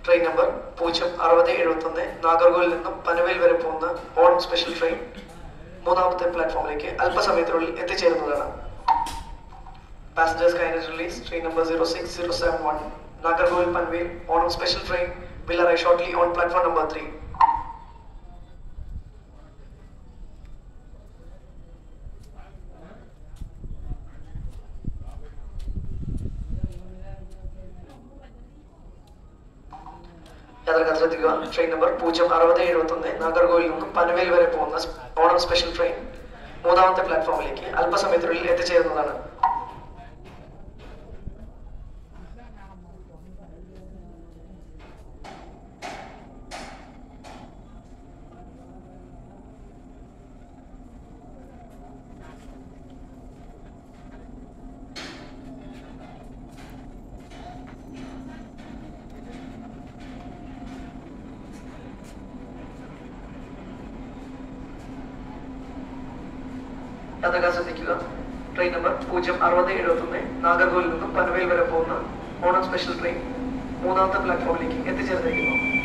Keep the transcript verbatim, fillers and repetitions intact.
Train number പൂജ്യം അറുപത് എഴുപത്തൊന്ന് നാഗർകോയിൽ നിന്നും പനവേൽ വരെ പോകുന്ന ഓണം സ്പെഷ്യൽ ട്രെയിൻ മൂന്നാമത്തെ പ്ലാറ്റ്ഫോമിലേക്ക് അല്പസമയത്തിനുള്ളിൽ എത്തിച്ചേരുന്നതാണ്. Passengers kindly release. Train number zero six zero seven one Nagercoil Panvel Onam special train will arrive shortly on platform number three. Train number പൂജ്യം അറുപത് എഴുപത്തൊന്ന് നാഗർകോയിൽ നിന്നും പനവേൽ വരെ പോകുന്ന ഓണം സ്പെഷ്യൽ ട്രെയിൻ മൂന്നാമത്തെ പ്ലാറ്റ്ഫോമിലേക്ക് അല്പസമയത്തിനുള്ളിൽ എത്തിച്ചേരുന്നതാണ്. യാത്രക്കാർ ശ്രദ്ധിക്കുക. ട്രെയിൻ നമ്പർ പൂജ്യം അറുപത് എഴുപത്തൊന്ന് നാഗർകോയിൽ നിന്നും പനവേൽ വരെ പോകുന്ന ഓണം സ്പെഷ്യൽ ട്രെയിൻ മൂന്നാമത്തെ പ്ലാറ്റ്ഫോമിലേക്ക് എത്തിച്ചേർന്നിരിക്കുന്നു.